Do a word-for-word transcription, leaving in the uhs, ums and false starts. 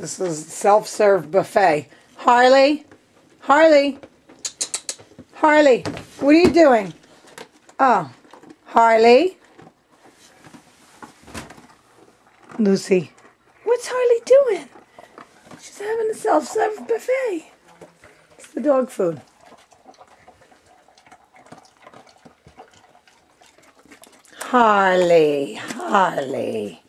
This is self-serve buffet. Harley? Harley? Harley, what are you doing? Oh, Harley? Lucy, what's Harley doing? She's having a self-serve buffet. It's the dog food. Harley, Harley.